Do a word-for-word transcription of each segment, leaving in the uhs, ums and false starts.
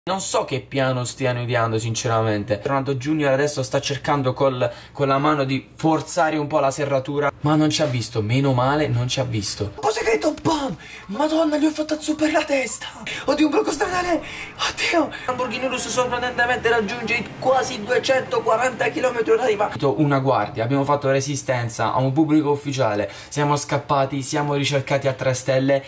Non so che piano stiano ideando sinceramente. Ronaldo Junior adesso sta cercando col, con la mano di forzare un po' la serratura, ma non ci ha visto, meno male non ci ha visto. Oh segreto, bam! Madonna, gli ho fatto azzupare la testa. Oddio, un blocco stradale. Oddio. Lamborghini Urus sorprendentemente raggiunge quasi duecentoquaranta chilometri orari. Una guardia, abbiamo fatto resistenza a un pubblico ufficiale. Siamo scappati, siamo ricercati a tre stelle.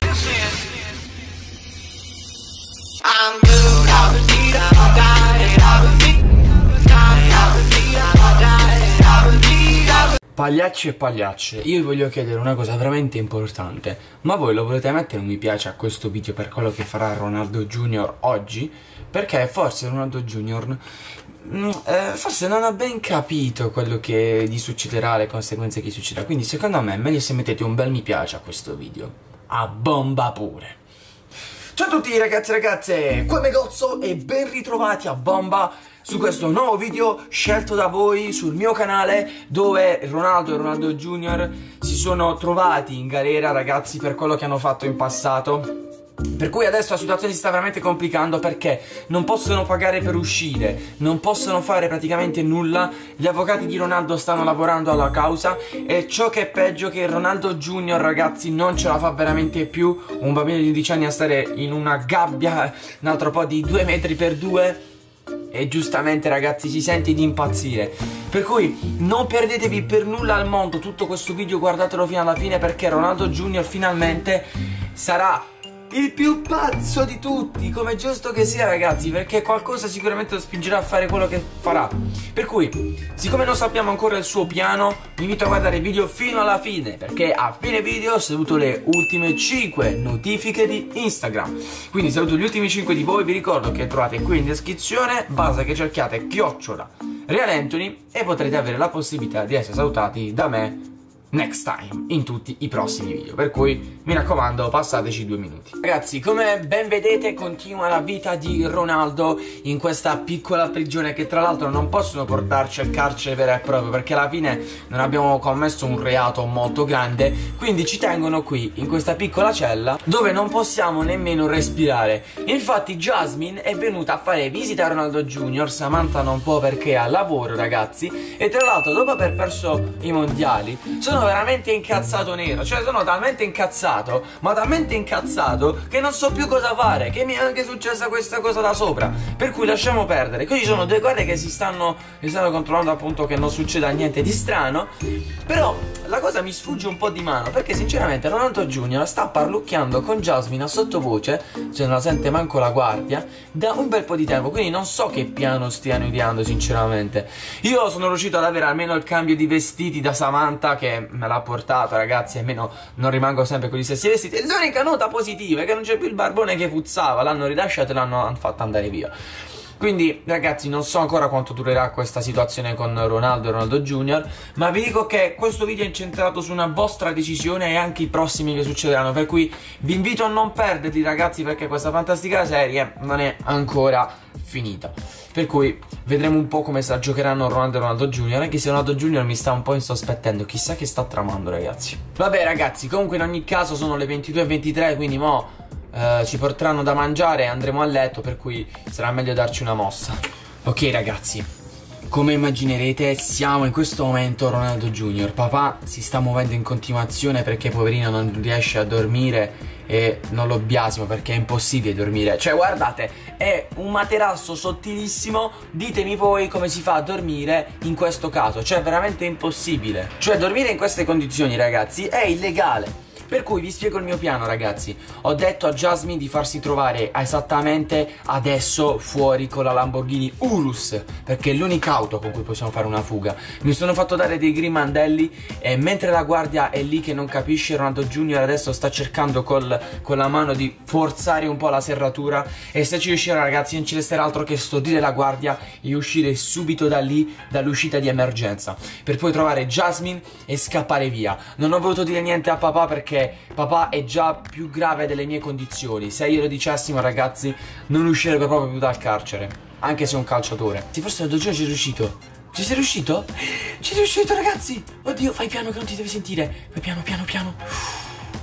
Pagliacci e pagliacce, io vi voglio chiedere una cosa veramente importante. Ma voi lo volete mettere un mi piace a questo video per quello che farà Ronaldo Junior oggi? Perché forse Ronaldo Junior mm, eh, forse non ha ben capito quello che gli succederà, le conseguenze che gli succederà. Quindi secondo me è meglio se mettete un bel mi piace a questo video. A bomba pure. Ciao a tutti ragazzi e ragazze, qua Megozzo e ben ritrovati a bomba su questo nuovo video scelto da voi sul mio canale, dove Ronaldo e Ronaldo Junior si sono trovati in galera, ragazzi, per quello che hanno fatto in passato. Per cui adesso la situazione si sta veramente complicando perché non possono pagare per uscire, non possono fare praticamente nulla. Gli avvocati di Ronaldo stanno lavorando alla causa e ciò che è peggio è che Ronaldo Junior, ragazzi, non ce la fa veramente più. Un bambino di undici anni a stare in una gabbia un altro po' di due metri per due e giustamente, ragazzi, si sente di impazzire. Per cui non perdetevi per nulla al mondo tutto questo video, guardatelo fino alla fine perché Ronaldo Junior finalmente sarà il più pazzo di tutti, come giusto che sia, ragazzi, perché qualcosa sicuramente lo spingerà a fare quello che farà. Per cui, siccome non sappiamo ancora il suo piano, vi invito a guardare il video fino alla fine, perché a fine video saluto le ultime cinque notifiche di Instagram. Quindi saluto gli ultimi cinque di voi, vi ricordo che trovate qui in descrizione, basta che cerchiate chiocciola Real Anthony e potrete avere la possibilità di essere salutati da me next time in tutti i prossimi video. Per cui mi raccomando, passateci due minuti. Ragazzi, come ben vedete continua la vita di Ronaldo in questa piccola prigione, che tra l'altro non possono portarci al carcere vero e proprio perché alla fine non abbiamo commesso un reato molto grande. Quindi ci tengono qui in questa piccola cella dove non possiamo nemmeno respirare. Infatti Jasmine è venuta a fare visita a Ronaldo Junior, Samantha non può perché è al lavoro, ragazzi. E tra l'altro, dopo aver perso i mondiali, sono veramente incazzato nero. Cioè sono talmente incazzato, ma talmente incazzato che non so più cosa fare, che mi è anche successa questa cosa da sopra. Per cui lasciamo perdere. Qui ci sono due guardie che si stanno, si stanno controllando appunto che non succeda niente di strano. Però la cosa mi sfugge un po' di mano perché sinceramente Ronaldo Junior sta parlucchiando con Jasmine a sottovoce, cioè non la sente manco la guardia, da un bel po' di tempo. Quindi non so che piano stiano ideando sinceramente. Io sono riuscito ad avere almeno il cambio di vestiti da Samantha, che me l'ha portato, ragazzi, almeno non rimango sempre con gli stessi vestiti. E l'unica nota positiva è che non c'è più il barbone che puzzava, l'hanno rilasciato e l'hanno fatto andare via. Quindi ragazzi, non so ancora quanto durerà questa situazione con Ronaldo e Ronaldo Junior, ma vi dico che questo video è incentrato su una vostra decisione e anche i prossimi che succederanno. Per cui vi invito a non perderli, ragazzi, perché questa fantastica serie non è ancora finita. Per cui vedremo un po' come se la giocheranno Ronaldo e Ronaldo Junior, anche se Ronaldo Junior mi sta un po' insospettendo, chissà che sta tramando, ragazzi. Vabbè ragazzi, comunque in ogni caso sono le ventidue e ventitré, quindi mo' Uh, ci porteranno da mangiare e andremo a letto, per cui sarà meglio darci una mossa. Ok ragazzi, come immaginerete siamo in questo momento Ronaldo Junior. Papà si sta muovendo in continuazione perché poverino non riesce a dormire e non lo biasimo perché è impossibile dormire. Cioè guardate, è un materasso sottilissimo, ditemi voi come si fa a dormire in questo caso. Cioè veramente impossibile. Cioè dormire in queste condizioni, ragazzi, è illegale. Per cui vi spiego il mio piano, ragazzi. Ho detto a Jasmine di farsi trovare esattamente adesso fuori con la Lamborghini Urus, perché è l'unica auto con cui possiamo fare una fuga. Mi sono fatto dare dei grimandelli e mentre la guardia è lì che non capisce, Ronaldo Junior adesso sta cercando col, con la mano di forzare un po' la serratura. E se ci riuscirà, ragazzi, non ci resterà altro che stordire la guardia e uscire subito da lì, dall'uscita di emergenza, per poi trovare Jasmine e scappare via. Non ho voluto dire niente a papà perché papà è già più grave delle mie condizioni. Se glielo dicessimo, ragazzi, non uscirebbe proprio più dal carcere, anche se è un calciatore. Sì, forse Ronaldo Junior ci è riuscito. Ci sei riuscito? Ci sei riuscito, ragazzi. Oddio, fai piano che non ti devi sentire. Fai piano, piano, piano.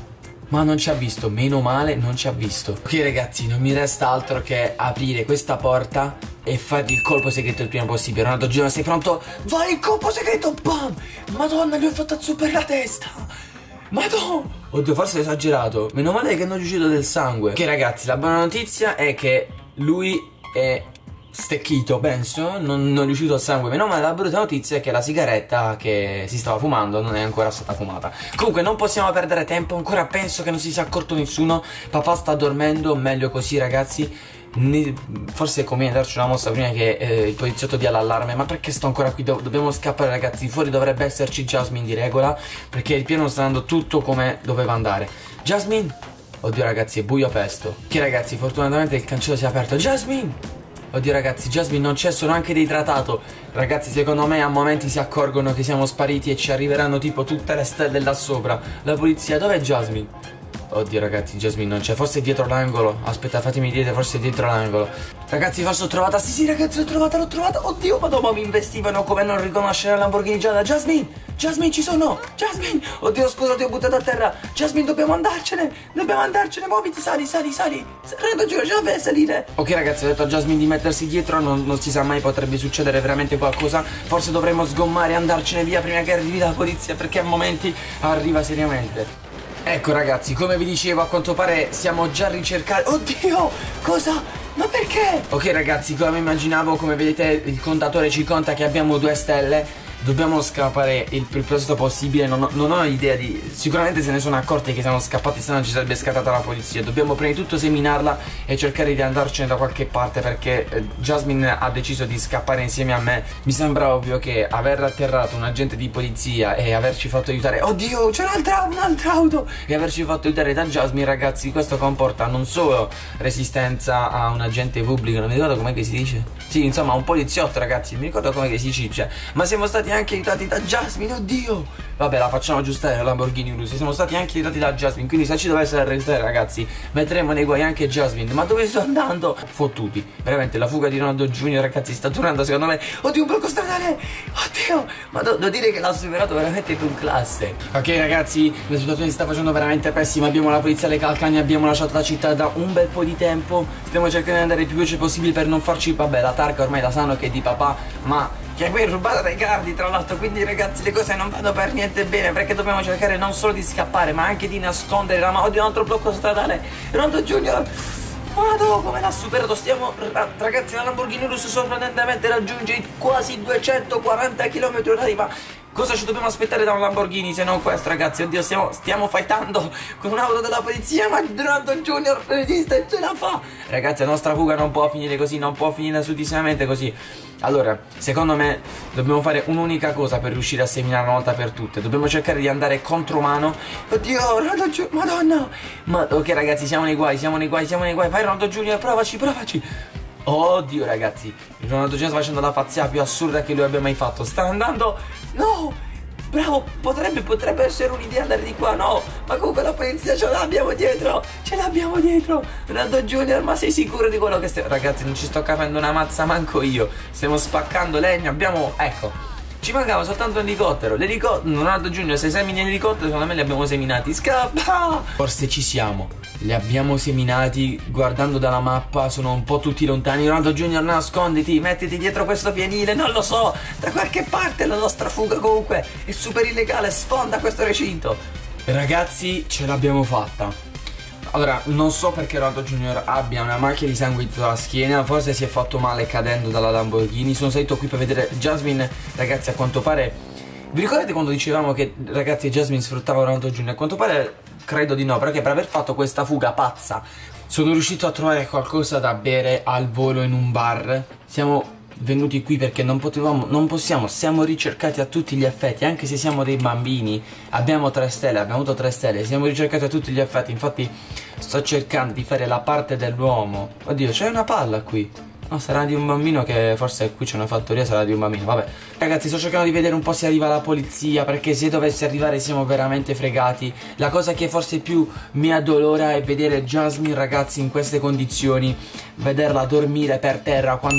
Ma non ci ha visto, meno male non ci ha visto. Ok ragazzi, non mi resta altro che aprire questa porta e fare il colpo segreto il prima possibile. Ronaldo Junior, sei pronto? Vai, il colpo segreto, bam! Madonna, gli ho fatto su per la testa. Madonna! Oddio, forse ho esagerato. Meno male che non è uscito del sangue. Ok ragazzi, la buona notizia è che lui è stecchito, penso, non, non è uscito il sangue. Meno male. La brutta notizia è che la sigaretta che si stava fumando non è ancora stata fumata. Comunque non possiamo perdere tempo. Ancora penso che non si sia accorto nessuno. Papà sta dormendo, meglio così ragazzi. Ne, forse conviene darci una mossa prima che eh, il poliziotto dia l'allarme. Ma perché sto ancora qui? Do dobbiamo scappare ragazzi. Fuori dovrebbe esserci Jasmine di regola, perché il piano sta andando tutto come doveva andare. Jasmine? Oddio ragazzi, è buio pesto. Che ragazzi, fortunatamente il cancello si è aperto. Jasmine! Oddio ragazzi, Jasmine non c'è, sono anche deidratato. Ragazzi, secondo me a momenti si accorgono che siamo spariti e ci arriveranno tipo tutte le stelle là sopra. La polizia, dov'è Jasmine? Oddio ragazzi, Jasmine non c'è, forse è dietro l'angolo. Aspetta, fatemi dire, forse è dietro l'angolo. Ragazzi, forse l'ho trovata. Sì sì ragazzi, l'ho trovata, l'ho trovata. Oddio, ma dopo mi investivano come non riconoscere la Lamborghini gialla. Jasmine, Jasmine ci sono. Jasmine, oddio scusa, ti ho buttato a terra. Jasmine, dobbiamo andarcene. Dobbiamo andarcene, muoviti, sali, sali, sali. Rendo giù, già per salire. Ok ragazzi, ho detto a Jasmine di mettersi dietro. non, non si sa mai, potrebbe succedere veramente qualcosa. Forse dovremmo sgommare e andarcene via prima che arrivi la polizia, perché a momenti arriva seriamente. Ecco ragazzi, come vi dicevo, a quanto pare siamo già ricercati. Oddio, cosa? Ma perché? Ok ragazzi, come immaginavo, come vedete il contatore ci conta che abbiamo due stelle. Dobbiamo scappare il più presto possibile. Non ho, non ho idea di... Sicuramente se ne sono accorti che siamo scappati, se no ci sarebbe scattata la polizia. Dobbiamo prima di tutto seminarla e cercare di andarcene da qualche parte, perché eh, Jasmine ha deciso di scappare insieme a me. Mi sembra ovvio che aver atterrato un agente di polizia e averci fatto aiutare... Oddio, c'è un'altra un'altra auto! E averci fatto aiutare da Jasmine, ragazzi, questo comporta non solo resistenza a un agente pubblico, non mi ricordo com'è che si dice. Sì, insomma, un poliziotto, ragazzi, non mi ricordo com'è che si dice. Ma siamo stati anche aiutati da Jasmine, oddio. Vabbè, la facciamo aggiustare la Lamborghini Urus. Siamo stati anche aiutati da Jasmine, quindi se ci dovesse arrestare ragazzi, metteremo nei guai anche Jasmine. Ma dove sto andando? Fottuti. Veramente la fuga di Ronaldo Junior ragazzi sta durando secondo me. Oddio, un blocco stradale. Oddio, ma devo dire che l'ha superato veramente con classe. Ok ragazzi, la situazione si sta facendo veramente pessima. Abbiamo la polizia alle calcagna, abbiamo lasciato la città da un bel po' di tempo. Stiamo cercando di andare il più veloce possibile per non farci... Vabbè, la targa ormai la sanno che è di papà, ma... che poi è rubata dai guardi tra l'altro, quindi ragazzi le cose non vanno per niente bene, perché dobbiamo cercare non solo di scappare ma anche di nascondere la mano di un altro blocco stradale. Ronaldo Junior, Madò, come l'ha superato. Stiamo, ragazzi, la Lamborghini Urus sorprendentemente raggiunge quasi duecentoquaranta chilometri orari, ma cosa ci dobbiamo aspettare da un Lamborghini se non questo, ragazzi? Oddio, stiamo, stiamo fightando con un'auto della polizia, ma Ronaldo Junior resiste e ce la fa. Ragazzi, la nostra fuga non può finire così, non può finire assolutissimamente così. Allora, secondo me dobbiamo fare un'unica cosa per riuscire a seminare una volta per tutte. Dobbiamo cercare di andare contromano. Oddio, Ronaldo Junior, madonna. Ma, ok ragazzi, siamo nei guai, siamo nei guai, siamo nei guai. Vai Ronaldo Junior, provaci, provaci. Oddio ragazzi, Ronaldo Junior sta facendo la pazzia più assurda che lui abbia mai fatto. Sta andando, no. Bravo, potrebbe, potrebbe essere un'idea andare di qua, no. Ma comunque la polizia ce l'abbiamo dietro. Ce l'abbiamo dietro. Ronaldo Junior, ma sei sicuro di quello che stiamo... Ragazzi, non ci sto capendo una mazza manco io. Stiamo spaccando legno, abbiamo... Ecco, ci mancava soltanto un elicottero. L'elicottero, Ronaldo Junior, se semini l'elicottero, secondo me li abbiamo seminati. Scappa! Forse ci siamo. Li abbiamo seminati, guardando dalla mappa, sono un po' tutti lontani. Ronaldo Junior, nasconditi, mettiti dietro questo fienile, non lo so, da qualche parte la nostra fuga comunque è super illegale, sfonda questo recinto. Ragazzi, ce l'abbiamo fatta. Allora, non so perché Ronaldo Junior abbia una macchia di sangue dietro la schiena, forse si è fatto male cadendo dalla Lamborghini. Sono salito qui per vedere Jasmine, ragazzi, a quanto pare... Vi ricordate quando dicevamo che, ragazzi, Jasmine sfruttava Ronaldo Junior? A quanto pare... credo di no, perché per aver fatto questa fuga pazza sono riuscito a trovare qualcosa da bere al volo in un bar. Siamo venuti qui perché non potevamo, non possiamo, siamo ricercati a tutti gli effetti, anche se siamo dei bambini. Abbiamo tre stelle, abbiamo avuto tre stelle, siamo ricercati a tutti gli effetti. Infatti sto cercando di fare la parte dell'uomo. Oddio, c'è una palla qui. No, sarà di un bambino, che forse qui c'è una fattoria, sarà di un bambino, vabbè. Ragazzi, sto cercando di vedere un po' se arriva la polizia, perché se dovesse arrivare siamo veramente fregati. La cosa che forse più mi addolora è vedere Jasmine, ragazzi, in queste condizioni. Vederla dormire per terra quando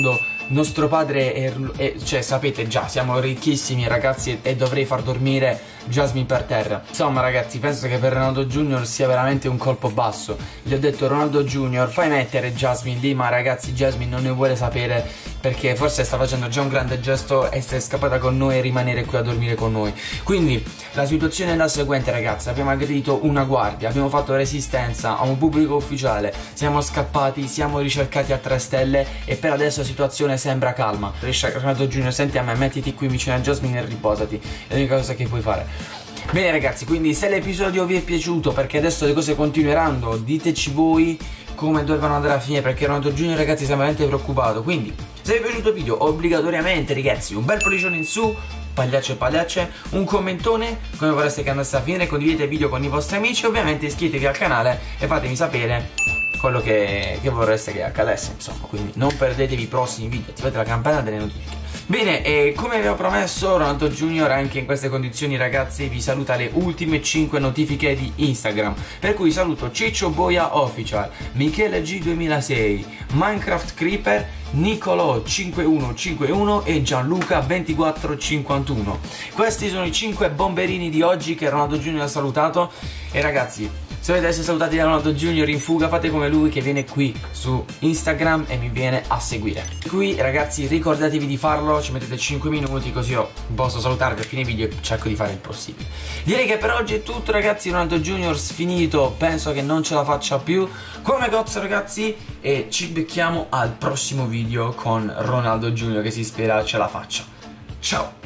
nostro padre è, è, cioè sapete già, siamo ricchissimi ragazzi, e, e dovrei far dormire Jasmine per terra. Insomma ragazzi, penso che per Ronaldo Junior sia veramente un colpo basso. Gli ho detto: Ronaldo Junior, fai mettere Jasmine lì, ma ragazzi Jasmine non ne vuole sapere, perché forse sta facendo già un grande gesto e si è scappata con noi e rimanere qui a dormire con noi. Quindi la situazione è la seguente ragazzi: abbiamo aggredito una guardia, abbiamo fatto resistenza a un pubblico ufficiale, siamo scappati, siamo ricercati a tre stelle e per adesso la situazione sembra calma. Ronaldo Junior, senti a me, mettiti qui vicino a Jasmine e riposati, è l'unica cosa che puoi fare. Bene ragazzi, quindi se l'episodio vi è piaciuto, perché adesso le cose continueranno, diteci voi come dovevano andare a finire, perché Ronaldo Junior ragazzi siamo veramente preoccupato. Quindi se vi è piaciuto il video, obbligatoriamente ragazzi un bel pollicione in su, pagliacce e pagliacce, un commentone come vorreste che andasse a finire, condividete il video con i vostri amici, ovviamente iscrivetevi al canale e fatemi sapere quello che, che vorreste che accadesse, insomma. Quindi non perdetevi i prossimi video, attivate la campana delle notifiche. Bene, e come avevo promesso, Ronaldo Junior anche in queste condizioni ragazzi vi saluta le ultime cinque notifiche di Instagram, per cui saluto Ciccio Boia Official, Michele G duemilasei, Minecraft Creeper, Nicolò cinque uno cinque uno e Gianluca ventiquattro cinquantuno. Questi sono i cinque bomberini di oggi che Ronaldo Junior ha salutato. E ragazzi, se volete essere salutati da Ronaldo Junior in fuga, fate come lui che viene qui su Instagram e mi viene a seguire. Qui ragazzi ricordatevi di farlo, ci mettete cinque minuti così io posso salutarvi a fine video e cerco di fare il possibile. Direi che per oggi è tutto ragazzi, Ronaldo Junior sfinito, penso che non ce la faccia più come cozzo ragazzi, e ci becchiamo al prossimo video con Ronaldo Junior che si spera ce la faccia. Ciao!